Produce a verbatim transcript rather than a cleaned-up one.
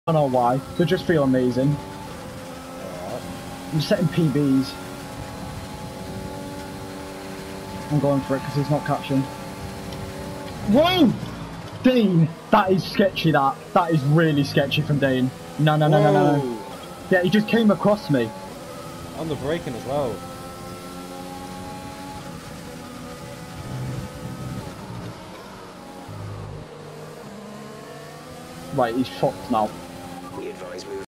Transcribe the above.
I don't know why. They just feel amazing. Alright. I'm setting P Bs. I'm going for it because he's not catching. Whoa! Dean! That is sketchy, that. That is really sketchy from Dean. No, no, no, no, no. Whoa. Yeah, he just came across me. On the braking as well. Right, he's fucked now. We advise we